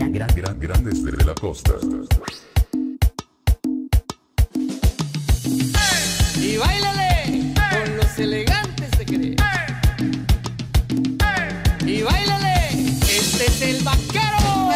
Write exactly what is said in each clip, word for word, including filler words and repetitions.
gran, gran, gran, grandes de la costa. Y báilale con los elegantes de Querétaro. Y báilale, este es el vaquero.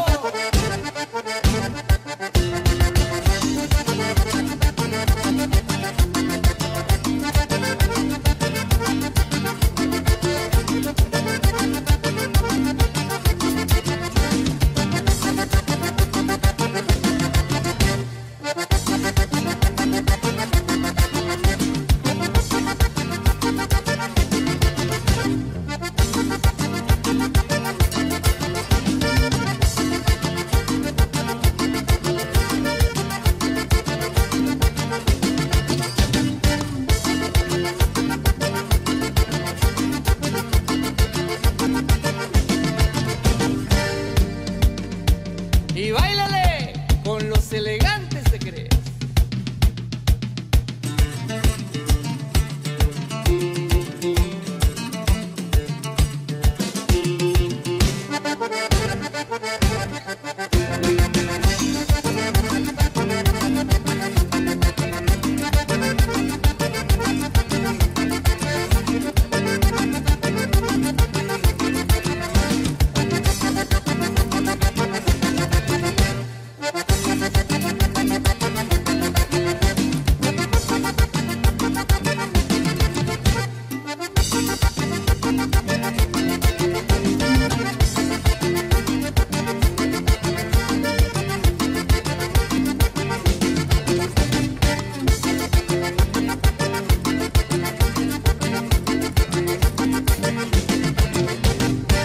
Y báilale con los elegantes de Querétaro.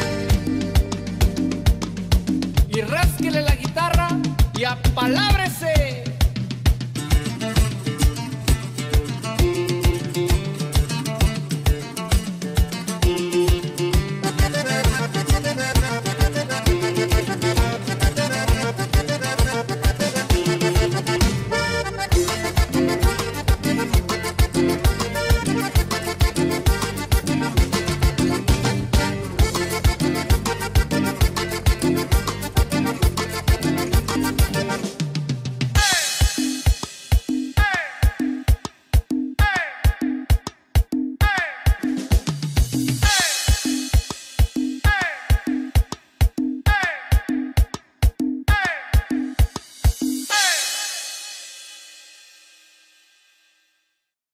Y rásquele la guitarra y apalárese.